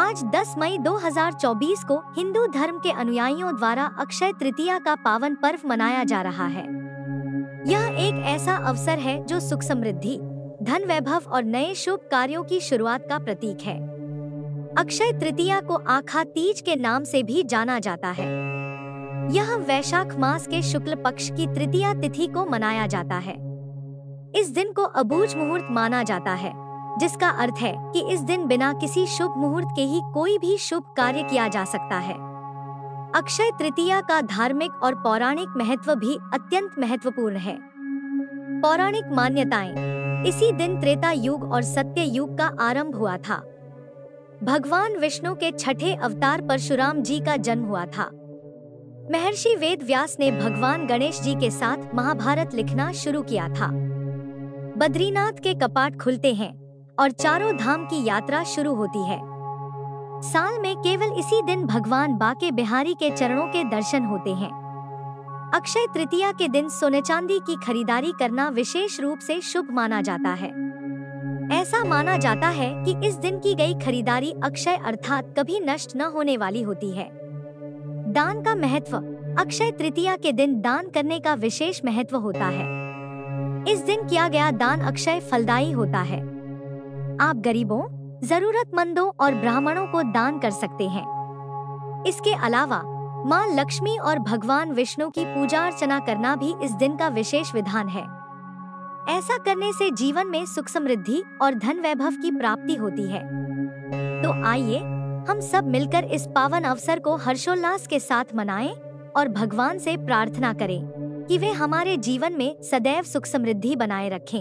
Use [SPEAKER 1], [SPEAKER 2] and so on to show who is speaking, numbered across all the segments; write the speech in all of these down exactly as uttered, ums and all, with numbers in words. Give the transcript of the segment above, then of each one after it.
[SPEAKER 1] आज दस मई दो हज़ार चौबीस को हिंदू धर्म के अनुयायियों द्वारा अक्षय तृतीया का पावन पर्व मनाया जा रहा है। यह एक ऐसा अवसर है जो सुख समृद्धि, धन वैभव और नए शुभ कार्यों की शुरुआत का प्रतीक है। अक्षय तृतीया को आखा तीज के नाम से भी जाना जाता है। यह वैशाख मास के शुक्ल पक्ष की तृतीया तिथि को मनाया जाता है। इस दिन को अबूझ मुहूर्त माना जाता है, जिसका अर्थ है कि इस दिन बिना किसी शुभ मुहूर्त के ही कोई भी शुभ कार्य किया जा सकता है। अक्षय तृतीया का धार्मिक और पौराणिक महत्व भी अत्यंत महत्वपूर्ण है। पौराणिक मान्यताएं, इसी दिन त्रेता युग और सत्य युग का आरंभ हुआ था। भगवान विष्णु के छठे अवतार परशुराम जी का जन्म हुआ था। महर्षि वेद व्यास ने भगवान गणेश जी के साथ महाभारत लिखना शुरू किया था। बद्रीनाथ के कपाट खुलते हैं और चारों धाम की यात्रा शुरू होती है। साल में केवल इसी दिन भगवान बाके बिहारी के चरणों के दर्शन होते हैं। अक्षय तृतीया के दिन सोने चांदी की खरीदारी करना विशेष रूप से शुभ माना जाता है। ऐसा माना जाता है कि इस दिन की गई खरीदारी अक्षय अर्थात कभी नष्ट न होने वाली होती है। दान का महत्व, अक्षय तृतीया के दिन दान करने का विशेष महत्व होता है। इस दिन किया गया दान अक्षय फलदायी होता है। आप गरीबों, जरूरतमंदों और ब्राह्मणों को दान कर सकते हैं। इसके अलावा मां लक्ष्मी और भगवान विष्णु की पूजा अर्चना करना भी इस दिन का विशेष विधान है। ऐसा करने से जीवन में सुख समृद्धि और धन वैभव की प्राप्ति होती है। तो आइए हम सब मिलकर इस पावन अवसर को हर्षोल्लास के साथ मनाएं और भगवान से प्रार्थना करें कि वे हमारे जीवन में सदैव सुख समृद्धि बनाए रखें।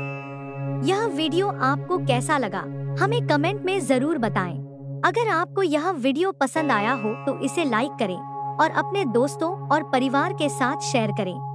[SPEAKER 1] यह वीडियो आपको कैसा लगा, हमें कमेंट में जरूर बताएं। अगर आपको यह वीडियो पसंद आया हो तो इसे लाइक करें और अपने दोस्तों और परिवार के साथ शेयर करें।